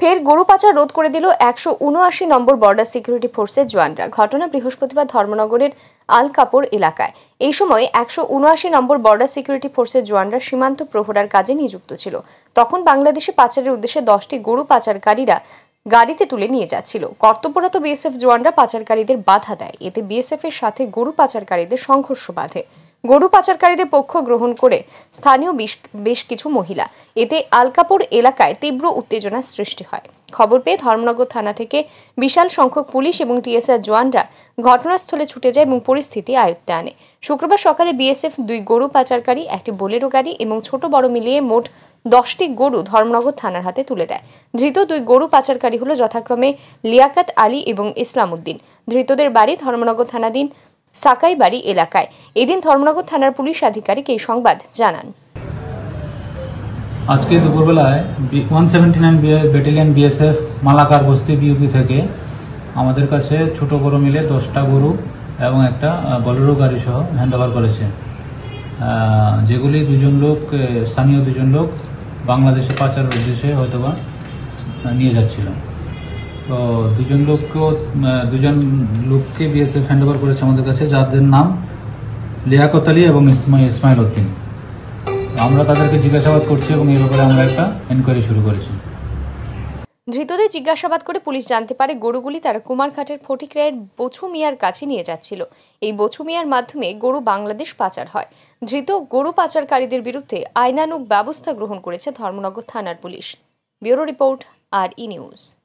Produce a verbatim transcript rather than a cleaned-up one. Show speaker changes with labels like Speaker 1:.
Speaker 1: ফের গরু পাচার রোধ করে দিল একশো উনআশি নম্বর বর্ডার সিকিউরিটি ফোর্সের জওয়ানরা। ঘটনা বৃহস্পতিবার ধর্মনগরের আলকাপুর এলাকায়। এই সময় একশো উনআশি নম্বর বর্ডার সিকিউরিটি ফোর্সের জওয়ানরা সীমান্ত প্রহরার কাজে নিযুক্ত ছিল। তখন বাংলাদেশে পাচারের উদ্দেশ্যে দশটি গরু পাচারকারীরা গাড়িতে তুলে নিয়ে যাচ্ছিল। কর্তব্যরত বিএসএফ জওয়ানরা পাচারকারীদের বাধা দেয়। এতে বিএসএফ এর সাথে গরু পাচারকারীদের সংঘর্ষ বাধে। গরু পাচারকারীদের পক্ষ গ্রহণ করে স্থানীয় বেশ কিছু মহিলা। এতে আলকাপুর এলাকায় তীব্র উত্তেজনা সৃষ্টি হয়। খবর পেয়ে ধর্মনগর থানা থেকে বিশাল সংখ্যক পুলিশ এবং টিএসআর জওয়ানরা ঘটনাস্থলে ছুটে যায় এবং পরিস্থিতি আয়ত্তে আনে। শুক্রবার সকালে বিএসএফ দুই গরু পাচারকারী, একটি বোলেরো গাড়ি এবং ছোট বড় মিলিয়ে মোট দশটি গরু ধর্মনগর থানার হাতে তুলে দেয়। ধৃত দুই গরু পাচারকারী হল যথাক্রমে লিয়াকত আলী এবং ইসলাম উদ্দিন। ধৃতদের বাড়ি ধর্মনগর থানাধীন সাকাইবাড়ি এলাকায়। এদিন ধর্মনগর থানার পুলিশ আধিকারিক এই সংবাদ জানান।
Speaker 2: আজকে দুপুরবেলায় one seventy nine battalion BSF Malakar Basti BOP থেকে আমাদের কাছে ছোট বড় মিলে দশটা গরু এবং একটা বলেরো গাড়ি সহ হ্যান্ডওভার করেছে, যেগুলি দুজন লোক স্থানীয় দুজন লোক বাংলাদেশে পাচারের উদ্দেশ্যে হয়তোবা নিয়ে যাচ্ছিল। তো দুজন লোককেও দুজন লোককে বিএসএফ হ্যান্ডওভার করেছে আমাদের কাছে, যাদের নাম লিয়াকত আলী এবং ইসমাইল উদ্দিন। আমরা তাদেরকে জিজ্ঞাসাবাদ করছি এবং এই ব্যাপারে আমরা একটা এনকোয়ারি শুরু করেছি।
Speaker 1: ধৃতদের জিজ্ঞাসাবাদ করে পুলিশ জানতে পারে গরুগুলি তারা কুমারঘাটের ফটিকরায়ের বছু মিয়ার কাছে নিয়ে যাচ্ছিল। এই বছু মিয়ার মাধ্যমে গরু বাংলাদেশ পাচার হয়। ধৃত গরু পাচারকারীদের বিরুদ্ধে আইনানুগ ব্যবস্থা গ্রহণ করেছে ধর্মনগর থানার পুলিশ। Bureau report, R E news.